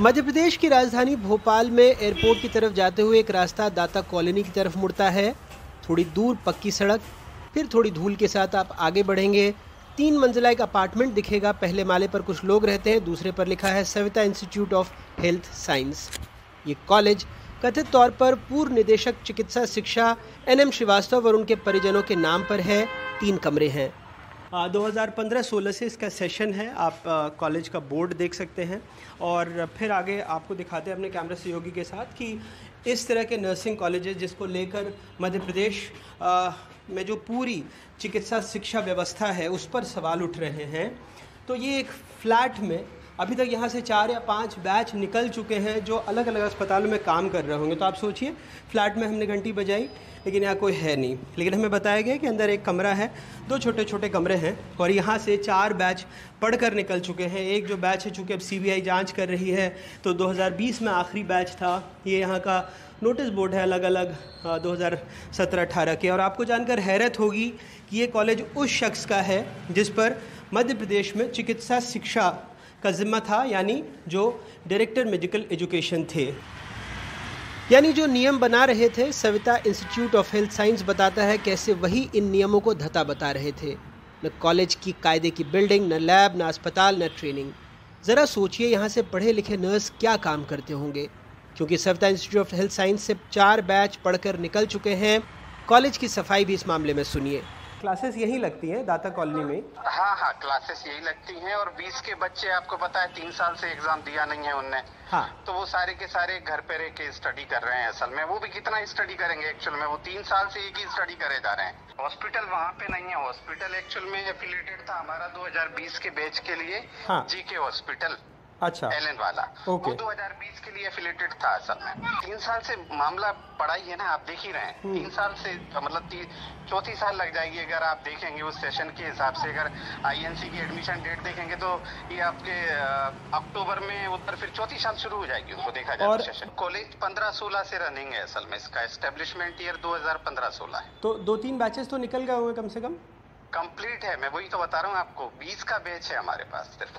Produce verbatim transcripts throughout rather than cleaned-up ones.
मध्य प्रदेश की राजधानी भोपाल में एयरपोर्ट की तरफ जाते हुए एक रास्ता दाता कॉलोनी की तरफ मुड़ता है। थोड़ी दूर पक्की सड़क, फिर थोड़ी धूल के साथ आप आगे बढ़ेंगे। तीन मंजिला एक अपार्टमेंट दिखेगा। पहले माले पर कुछ लोग रहते हैं, दूसरे पर लिखा है Saveetha institute of health science. ये कॉलेज कथित तौर पर पूर्व निदेशक चिकित्सा शिक्षा एन एम श्रीवास्तव और उनके परिजनों के नाम पर है। तीन कमरे हैं। दो हज़ार पंद्रह सोलह से इसका सेशन है। आप कॉलेज का बोर्ड देख सकते हैं और फिर आगे आपको दिखाते हैं अपने कैमरा सहयोगी के साथ कि इस तरह के नर्सिंग कॉलेजेस जिसको लेकर मध्य प्रदेश आ, में जो पूरी चिकित्सा शिक्षा व्यवस्था है उस पर सवाल उठ रहे हैं। तो ये एक फ्लैट में अभी तक यहाँ से चार या पांच बैच निकल चुके हैं जो अलग अलग अस्पतालों में काम कर रहे होंगे। तो आप सोचिए, फ्लैट में हमने घंटी बजाई लेकिन यहाँ कोई है नहीं, लेकिन हमें बताया गया कि अंदर एक कमरा है, दो छोटे छोटे कमरे हैं और यहाँ से चार बैच पढ़कर निकल चुके हैं। एक जो बैच है चूँकि अब सी बी आई जाँच कर रही है तो दो हज़ार बीस में आखिरी बैच था। ये यहाँ का नोटिस बोर्ड है अलग अलग दो हज़ार सत्रह अठारह के। और आपको जानकर हैरत होगी कि ये कॉलेज उस शख्स का है जिस पर मध्य प्रदेश में चिकित्सा शिक्षा का जिम्मा था, यानी जो डायरेक्टर मेडिकल एजुकेशन थे, यानी जो नियम बना रहे थे। Saveetha institute of health science बताता है कैसे वही इन नियमों को धता बता रहे थे। न कॉलेज की कायदे की बिल्डिंग, न लैब, न अस्पताल, न ट्रेनिंग। ज़रा सोचिए यहाँ से पढ़े लिखे नर्स क्या काम करते होंगे, क्योंकि Saveetha institute of health science से चार बैच पढ़कर निकल चुके हैं। कॉलेज की सफाई भी इस मामले में सुनिए। क्लासेस यही लगती हैं दाता कॉलोनी में? हाँ हाँ, क्लासेस यही लगती हैं और बीस के बच्चे, आपको पता है तीन साल से एग्जाम दिया नहीं है उनने। हाँ। तो वो सारे के सारे घर पे रह के स्टडी कर रहे हैं। असल में वो भी कितना स्टडी करेंगे, एक्चुअल में वो तीन साल से एक ही स्टडी करे जा रहे हैं। हॉस्पिटल वहाँ पे नहीं है। हॉस्पिटल एक्चुअल में एफिलिएटेड था हमारा दो हज़ार बीस के बैच के लिए। हाँ। जी के हॉस्पिटल, अच्छा, एलन वाला, वो दो हज़ार बीस के लिए एफिलिएटेड था। असल में तीन साल से मामला पड़ा ही है ना, आप देख ही रहे हैं। तीन साल से मतलब चौथी साल लग जाएगी अगर आप देखेंगे उस सेशन के हिसाब से। अगर आई एन सी की एडमिशन डेट देखेंगे तो ये आपके अक्टूबर में उधर फिर चौथी साल शुरू हो जाएगी उनको देखा जाए। और सेशन कॉलेज पंद्रह सोलह से रनिंग है असल में। इसका एस्टेब्लिशमेंट ईयर दो हज़ार पंद्रह सोलह है। तो दो तीन बैचेस तो निकल गए होंगे कम से कम? कंप्लीट है, मैं वही तो बता रहा हूँ आपको। बीस का बैच है हमारे पास सिर्फ।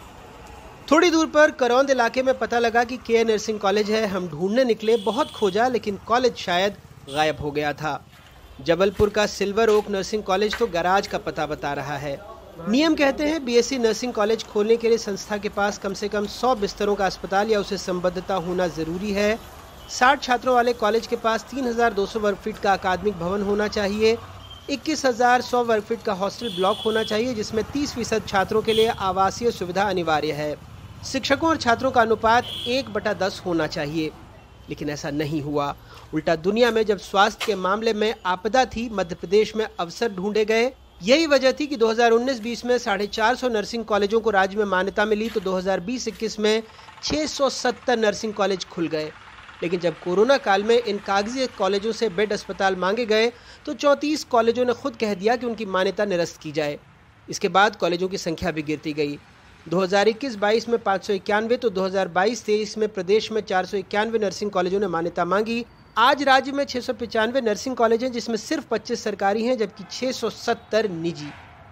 थोड़ी दूर पर करौंद इलाके में पता लगा कि के नर्सिंग कॉलेज है। हम ढूंढने निकले, बहुत खोजा, लेकिन कॉलेज शायद गायब हो गया था। जबलपुर का सिल्वर ओक नर्सिंग कॉलेज तो गैराज का पता बता रहा है। नियम कहते हैं B S C nursing college खोलने के लिए संस्था के पास कम से कम सौ बिस्तरों का अस्पताल या उसे संबद्धता होना जरूरी है। साठ छात्रों वाले कॉलेज के पास तीन हजार दो सौ वर्ग फीट का अकादमिक भवन होना चाहिए। इक्कीस हजार सौ वर्ग फीट का हॉस्टल ब्लॉक होना चाहिए जिसमें तीस फीसद छात्रों के लिए आवासीय सुविधा अनिवार्य है। शिक्षकों और छात्रों का अनुपात एक बटा दस होना चाहिए, लेकिन ऐसा नहीं हुआ। उल्टा दुनिया में जब स्वास्थ्य के मामले में आपदा थी, मध्य प्रदेश में अवसर ढूंढे गए। यही वजह थी कि दो हज़ार उन्नीस बीस में साढ़े चार सौ नर्सिंग कॉलेजों को राज्य में मान्यता मिली, तो दो हज़ार बीस इक्कीस में छह सौ सत्तर नर्सिंग कॉलेज खुल गए। लेकिन जब कोरोना काल में इन कागजी कॉलेजों से बेड अस्पताल मांगे गए तो चौंतीस कॉलेजों ने खुद कह दिया कि उनकी मान्यता निरस्त की जाए। इसके बाद कॉलेजों की संख्या भी गिरती गई। दो हज़ार इक्कीस बाईस में पाँच सौ इक्यानवे तो दो हज़ार बाईस तेईस में प्रदेश में चार सौ इक्यानवे नर्सिंग कॉलेजों ने मान्यता मांगी। आज राज्य में छह सौ पचानवे नर्सिंग कॉलेज हैं जिसमें सिर्फ पच्चीस सरकारी हैं जबकि छह सौ सत्तर निजी।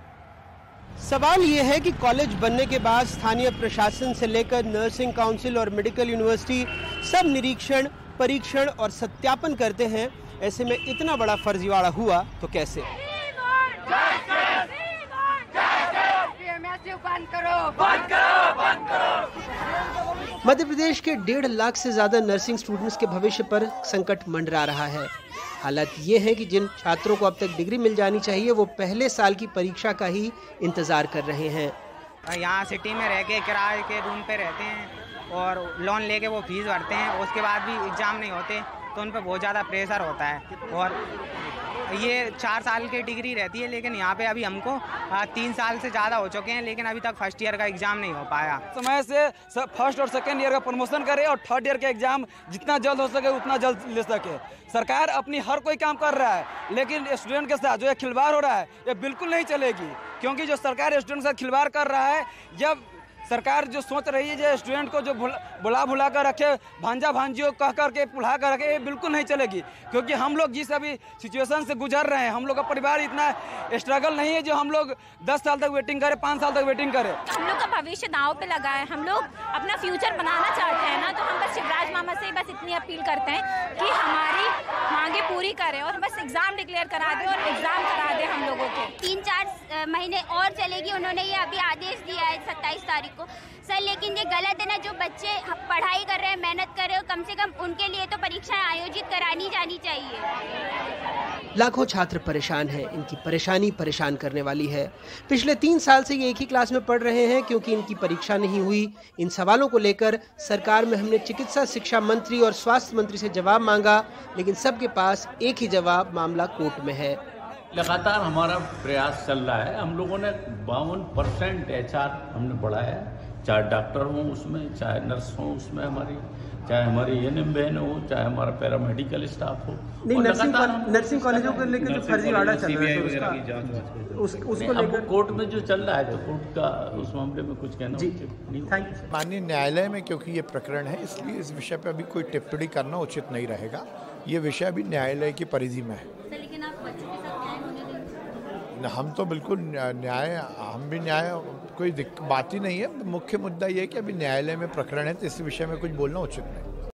सवाल ये है कि कॉलेज बनने के बाद स्थानीय प्रशासन से लेकर नर्सिंग काउंसिल और मेडिकल यूनिवर्सिटी सब निरीक्षण, परीक्षण और सत्यापन करते हैं। ऐसे में इतना बड़ा फर्जीवाड़ा हुआ तो कैसे? बंद करो, बंद करो, बंद करो। मध्य प्रदेश के डेढ़ लाख से ज्यादा नर्सिंग स्टूडेंट्स के भविष्य पर संकट मंडरा रहा है। हालात ये है कि जिन छात्रों को अब तक डिग्री मिल जानी चाहिए वो पहले साल की परीक्षा का ही इंतजार कर रहे हैं। यहाँ सिटी में रह के किराए के रूम पे रहते हैं और लोन लेके वो फीस भरते हैं, उसके बाद भी एग्जाम नहीं होते तो उन पर बहुत ज़्यादा प्रेशर होता है। और ये चार साल की डिग्री रहती है, लेकिन यहाँ पे अभी हमको तीन साल से ज़्यादा हो चुके हैं लेकिन अभी तक फर्स्ट ईयर का एग्ज़ाम नहीं हो पाया। समय से फर्स्ट और सेकेंड ईयर का प्रमोशन करे और थर्ड ईयर का एग्ज़ाम जितना जल्द हो सके उतना जल्द ले सके। सरकार अपनी हर कोई काम कर रहा है, लेकिन स्टूडेंट के साथ जो ये खिलवाड़ हो रहा है ये बिल्कुल नहीं चलेगी, क्योंकि जो सरकार स्टूडेंट के साथ खिलवाड़ कर रहा है, जब सरकार जो सोच रही है जो स्टूडेंट को जो बुला बुला कर रखे, भांजा भांजियों कह करके बुला कर रखे, ये बिल्कुल नहीं चलेगी। क्योंकि हम लोग जिस अभी सिचुएशन से गुजर रहे हैं, हम लोग का परिवार इतना स्ट्रगल नहीं है जो हम लोग दस साल तक वेटिंग करें, पाँच साल तक वेटिंग करें। हम लोग का भविष्य दांव पे लगा है, हम लोग अपना फ्यूचर बनाना चाहते हैं ना, तो हम बस शिवराज मामा से बस इतनी अपील करते हैं कि हमारी मांगे पूरी करें और बस एग्जाम डिक्लेयर करा दें और एग्जाम करा दें हम लोगों के। तीन चार महीने और चलेगी, उन्होंने ये अभी आदेश दिया है सत्ताईस तारीख को सर, लेकिन ये गलत है ना। जो बच्चे पढ़ाई कर रहे हैं, मेहनत कर रहे हो, कम से कम उनके लिए तो परीक्षाएं आयोजित करानी जानी चाहिए। लाखों छात्र परेशान हैं, इनकी परेशानी परेशान करने वाली है। पिछले तीन साल से ये एक ही क्लास में पढ़ रहे हैं क्योंकि इनकी परीक्षा नहीं हुई। इन सवालों को लेकर सरकार में हमने चिकित्सा शिक्षा मंत्री और स्वास्थ्य मंत्री से जवाब मांगा, लेकिन सबके पास एक ही जवाब, मामला कोर्ट में है। लगातार हमारा प्रयास चल रहा है। हम लोगों ने बावन परसेंट एच आर हमने बढ़ाया है, चाहे डॉक्टर हों उसमें, चाहे नर्स हों उसमें हमारी, चाहे हमारी एन एम बहन हो, चाहे हमारा पैरामेडिकल स्टाफ हो। नहीं, नर्सिंग नर्सिंग कॉलेजों को लेकर जो फर्जीवाड़ा चल रहा है उसका उस, उसको लेकर कोर्ट में जो चल रहा है, तो कोर्ट का उस मामले में कुछ कहना नहीं। Thank you. माननीय न्यायालय में क्योंकि ये प्रकरण है, इसलिए इस विषय पर अभी कोई टिप्पणी करना उचित नहीं रहेगा। ये विषय अभी न्यायालय की परिधि में है। लेकिन आप बच्चों के साथ न्याय होने देंगे? हम तो बिल्कुल न्याय, हम भी न्याय, कोई बात ही नहीं है। मुख्य मुद्दा ये है कि अभी न्यायालय में प्रकरण है, तो इस विषय में कुछ बोलना उचित नहीं।